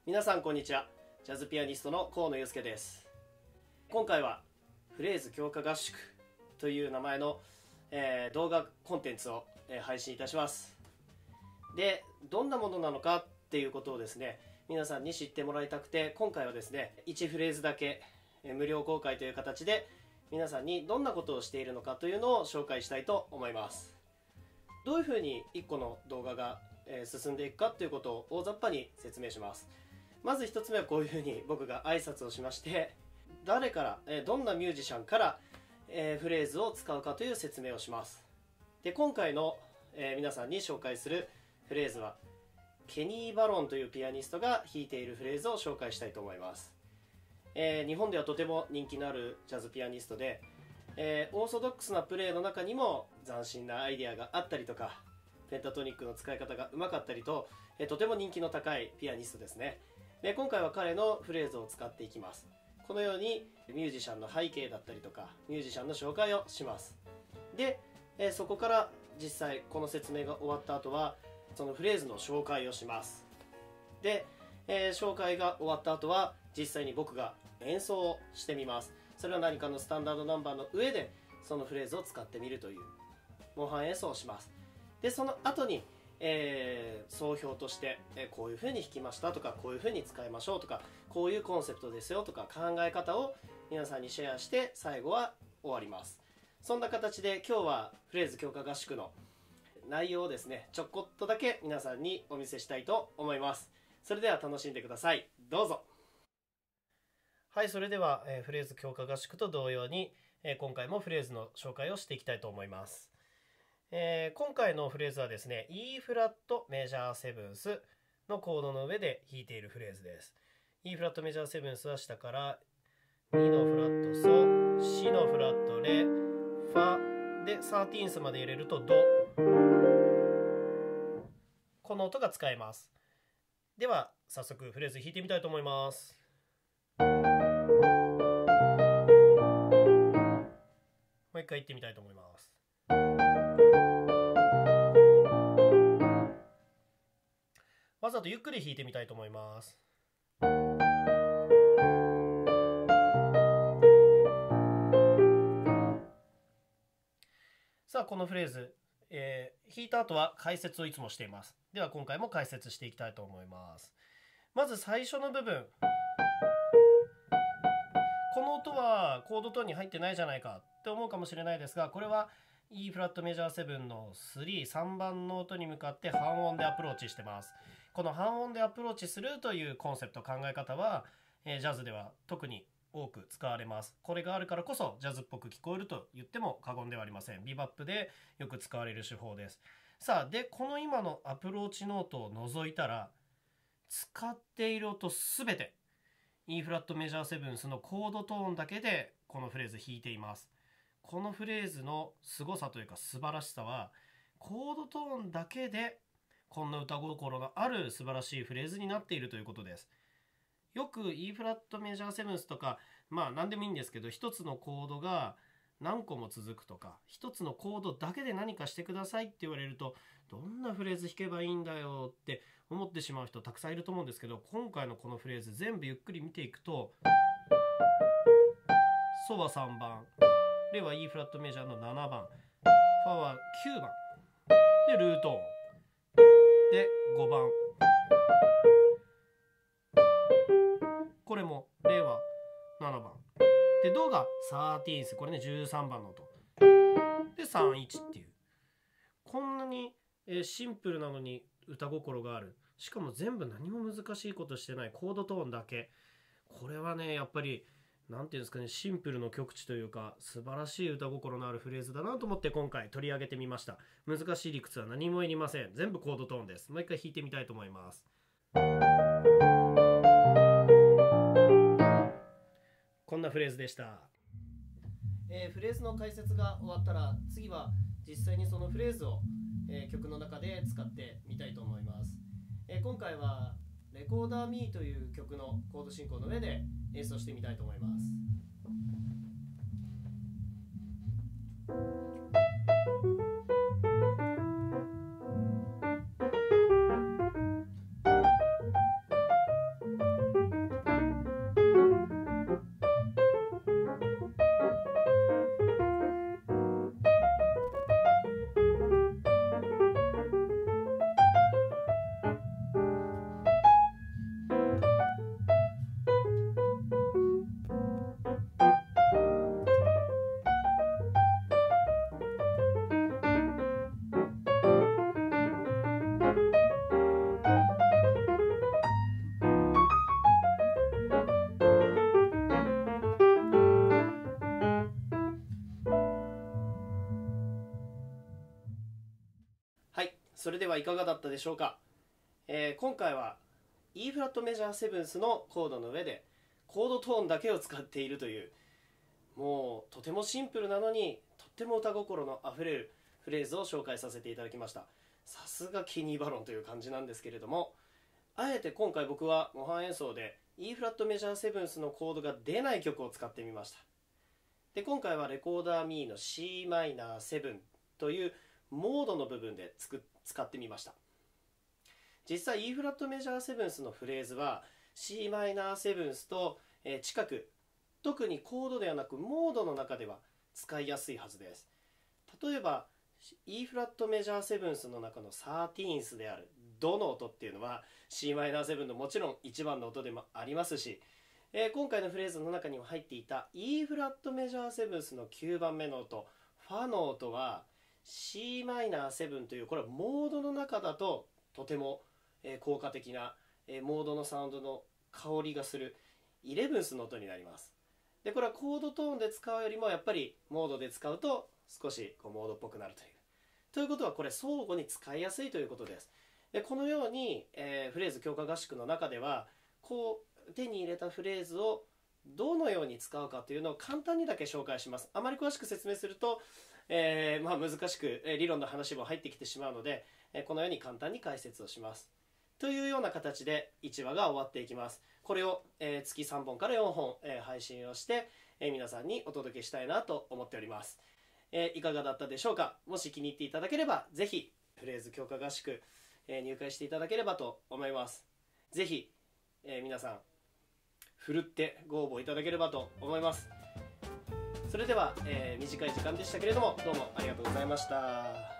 皆さんこんにちは。ジャズピアニストの河野祐介です。今回はフレーズ強化合宿という名前の、動画コンテンツを、配信いたします。で、どんなものなのかっていうことをですね、皆さんに知ってもらいたくて、今回はですね、1フレーズだけ、無料公開という形で皆さんにどんなことをしているのかというのを紹介したいと思います。どういうふうに1個の動画が進んでいくかということを大雑把に説明します。まず1つ目はこういうふうに僕が挨拶をしまして、誰からどんなミュージシャンからフレーズを使うかという説明をします。で、今回の皆さんに紹介するフレーズはケニー・バロンというピアニストが弾いているフレーズを紹介したいと思います。日本ではとても人気のあるジャズピアニストで、オーソドックスなプレーの中にも斬新なアイデアがあったりとか、ペンタトニックの使い方がうまかったりと、とても人気の高いピアニストですね。で、今回は彼のフレーズを使っていきます。このようにミュージシャンの背景だったりとかミュージシャンの紹介をします。で、そこから実際この説明が終わった後はそのフレーズの紹介をします。で、紹介が終わった後は実際に僕が演奏をしてみます。それは何かのスタンダードナンバーの上でそのフレーズを使ってみるという模範演奏をします。で、その後に総評として、こういう風に弾きましたとか、こういう風に使いましょうとか、こういうコンセプトですよとか考え方を皆さんにシェアして最後は終わります。そんな形で今日はフレーズ強化合宿の内容をですね、ちょこっとだけ皆さんにお見せしたいと思います。それでは楽しんでください。どうぞ。はい、それでは、フレーズ強化合宿と同様に、今回もフレーズの紹介をしていきたいと思います。今回のフレーズはですね、E フラットメジャーセブンスのコードの上で弾いているフレーズです。E フラットメジャーセブンスは下から2のフラットソ、シのフラットレ、ファで13thまで入れるとド。この音が使えます。では早速フレーズ弾いてみたいと思います。もう一回言ってみたいと思います。わざとゆっくり弾いてみたいと思います。さあ、このフレーズ、弾いた後は解説をいつもしています。では今回も解説していきたいと思います。まず最初の部分、この音はコードトーンに入ってないじゃないかって思うかもしれないですが、これは E フラットメジャー7の3番の音に向かって半音でアプローチしてます。この半音でアプローチするというコンセプト、考え方は、ジャズでは特に多く使われます。これがあるからこそジャズっぽく聞こえると言っても過言ではありません。ビバップでよく使われる手法です。さあ、でこの今のアプローチノートを除いたら、使っている音すべて E フラットメジャーセブンスのコードトーンだけでこのフレーズ弾いています。このフレーズの凄さというか素晴らしさは、コードトーンだけでこんな歌心のある素晴らしいフレーズになっているということです。よく E フラットメジャーセブンスとか、まあ何でもいいんですけど、一つのコードが何個も続くとか、一つのコードだけで何かしてくださいって言われると、どんなフレーズ弾けばいいんだよって思ってしまう人たくさんいると思うんですけど、今回のこのフレーズ全部ゆっくり見ていくと、ソは3番、レは E フラットメジャーの7番、ファは9番でルート音で5番、これもレは7番で、ドが13th、これね13番の音で31っていう、こんなにシンプルなのに歌心がある、しかも全部何も難しいことしてない、コードトーンだけ。これはね、やっぱりなんていうんですかね、シンプルの極致というか素晴らしい歌心のあるフレーズだなと思って今回取り上げてみました。難しい理屈は何もいりません。全部コードトーンです。もう一回弾いてみたいと思います。こんなフレーズでした。フレーズの解説が終わったら、次は実際にそのフレーズを、曲の中で使ってみたいと思います。今回はレコーダーミーという曲のコード進行の上で演奏してみたいと思います。 それではいかがだったでしょうか。今回は E フラットメジャーセブンスのコードの上でコードトーンだけを使っているという、もうとてもシンプルなのにとっても歌心のあふれるフレーズを紹介させていただきました。さすがケニー・バロンという感じなんですけれども、あえて今回僕は模範演奏で E フラットメジャーセブンスのコードが出ない曲を使ってみました。で今回はレコーダーミーの c マイナー7というモードの部分で使ってみました。実際 E フラットメジャーセブンスのフレーズは c マイナーセブンスと近く、特にコードではなくモードの中では使いやすいはずです。例えば E フラットメジャーセブンスの中の 13th であるドの音っていうのは c マイナー7のもちろん一番の音でもありますし、今回のフレーズの中にも入っていた E フラットメジャーセブンスの9番目の音ファの音は c マイナー7という、これはモードの中だととても効果的なモードのサウンドの香りがする 11th の音になります。でこれはコードトーンで使うよりもやっぱりモードで使うと少しモードっぽくなるということは、これ相互に使いやすいということです。でこのように、フレーズ強化合宿の中ではこう手に入れたフレーズをどのように使うかというのを簡単にだけ紹介します。あまり詳しく説明すると、難しく理論の話も入ってきてしまうので、このように簡単に解説をしますというような形で1話が終わっていきます。これを、月3本から4本、配信をして、皆さんにお届けしたいなと思っております。いかがだったでしょうか。もし気に入っていただければぜひフレーズ強化合宿、入会していただければと思います。ぜひ、皆さんふるってご応募いただければと思います。それでは、短い時間でしたけれどもどうもありがとうございました。